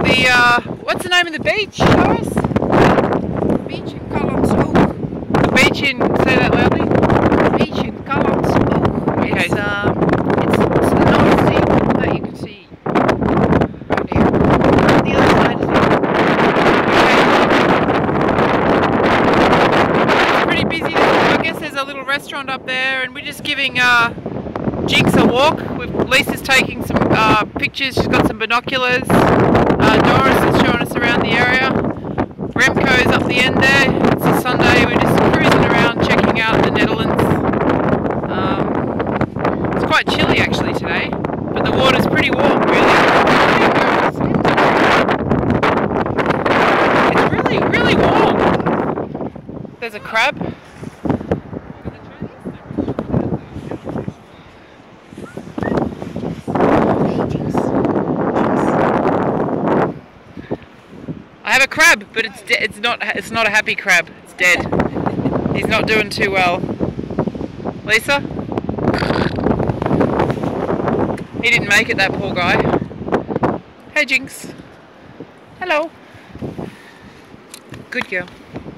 what's the name of the beach, Doris? Beach in Callum's Oak. The beach in, say that loudly. Beach in Callum's Oak. Okay. It's the North Sea that you can see right here. On the other side of it. It's pretty busy. I guess there's a little restaurant up there, and we're just giving Jinx a walk. Lisa's taking some pictures. She's got some binoculars. Doris is showing us around the area. Remco's up the end there. It's a Sunday. We're just cruising around checking out the Netherlands. It's quite chilly actually today, but the water's pretty warm really. It's really, really warm. There's a crab. I have a crab, but it's not a happy crab. It's dead. He's not doing too well. Lisa? He didn't make it, that poor guy. Hey Jinx. Hello. Good girl.